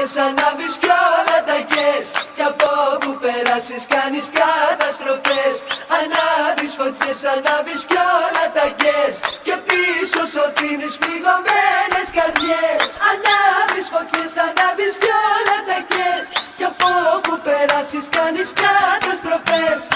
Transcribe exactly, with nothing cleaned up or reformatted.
φωτιές ανάβεις κι όλα τα γκες. Κι από όπου περάσεις κάνεις καταστροφές. Ανάβεις φωτιές, ανάβεις κι όλα τα γκες. Και πίσω σου αφήνεις πληγωμένες καρδιές. Ανάβεις φωτιές, ανάβεις κι όλα τα γκες. Κι από όπου περάσεις κάνεις καταστροφές.